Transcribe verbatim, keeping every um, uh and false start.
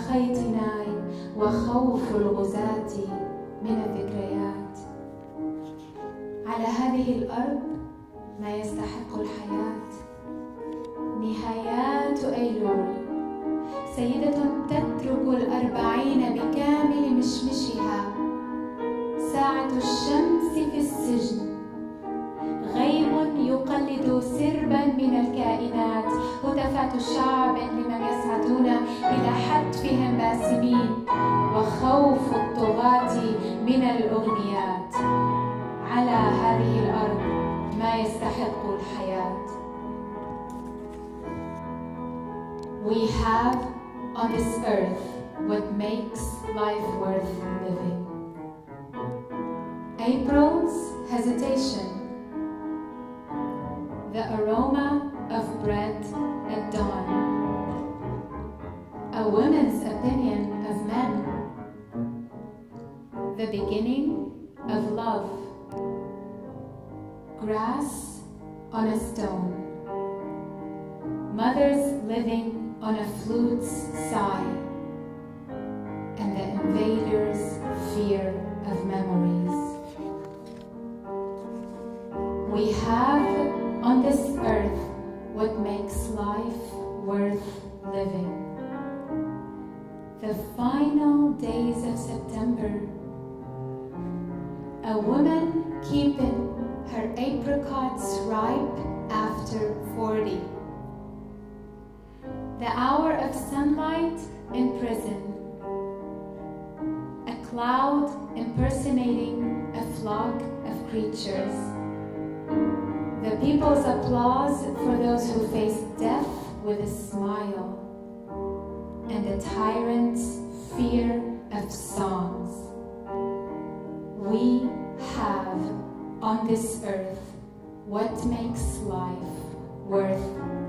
خيط ناي وخوف الغزاة من الذكريات. على هذه الأرض ما يستحق الحياة. نهايات أيلول، سيدة تترك الأربعين بكامل مشمشها. ساعة الشمس في السجن، غيم يقلد سربا من الكائنات. هتافات شعب لمن يسعدون إلى حتفهم باسمين، وخوف الطغاة من الأغنيات. على هذه الأرض ما يستحق الحياة. We have on this earth what makes life worth living. April's hesitation, the aroma of bread at dawn, a woman's opinion of men, the beginning of love, grass on a stone, mothers living on a flute's sigh, and the invader's fear of memories. We have on this earth what makes life worth living. The final days of September, a woman keeping her apricots ripe after forty. The hour of sunlight in prison, a cloud impersonating a flock of creatures. The people's applause for those who face death with a smile, and the tyrant's fear of songs. We have on this earth what makes life worth